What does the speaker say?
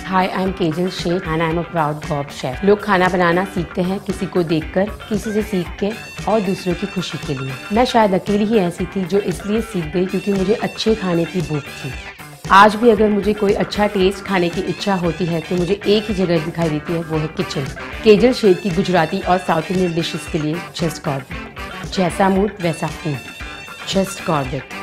Hi, I'm Kajal Sheikh and I'm a proud Gob chef. लोग खाना बनाना सीखते हैं किसी को देखकर, किसी से सीख के और दूसरों की खुशी के लिए। मैं शायद अकेली ही ऐसी थी जो इसलिए सीख गई क्योंकि मुझे अच्छे खाने की भूख थी। आज भी अगर मुझे कोई अच्छा टेस्ट खाने की इच्छा होती है तो मुझे एक ही जगह दिखाई देती है, वो है किचन। केजल शेख की गुजराती और साउथ इंडियन डिशेस के लिए जस्ट गॉर्बेट। जैसा मूड वैसा फूड, जस्ट गॉर्बेट।